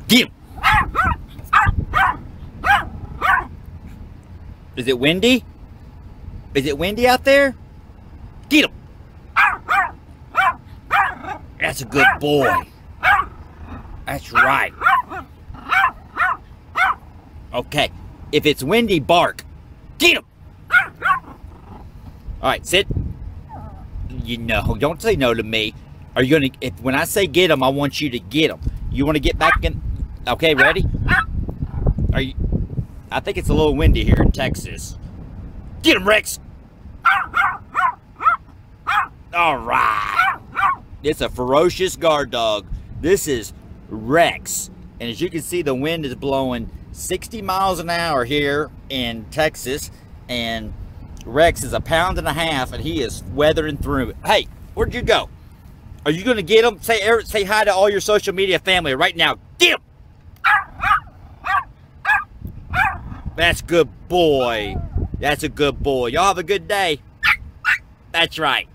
Get him! Is it windy? Is it windy out there? Get him! That's a good boy. That's right. Okay, if it's windy, bark. Get him! Alright, sit. You know, don't say no to me. Are you gonna, when I say get him, I want you to get him. You want to get back in? Okay, ready? Are you? I think it's a little windy here in Texas. Get him, Rex! Alright. It's a ferocious guard dog. This is Rex. And as you can see, the wind is blowing 60 miles an hour here in Texas. And Rex is 1.5 pounds, and he is weathering through it. Hey, where'd you go? Are you going to get him? Say hi to all your social media family right now. Get him! That's a good boy. That's a good boy. Y'all have a good day. That's right.